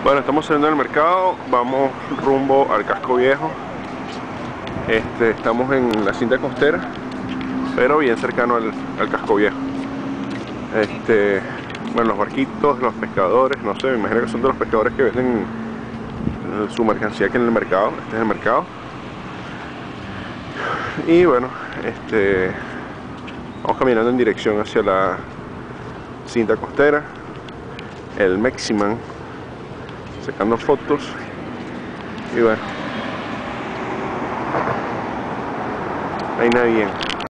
Bueno, estamos saliendo del mercado, vamos rumbo al casco viejo. Estamos en la cinta costera, pero bien cercano al casco viejo. Bueno, los barquitos, los pescadores, no sé, me imagino que son de los pescadores que venden su mercancía aquí en el mercado. Este es el mercado. Y bueno, vamos caminando en dirección hacia la cinta costera, el Meximan, sacando fotos. Y bueno, ahí nada bien.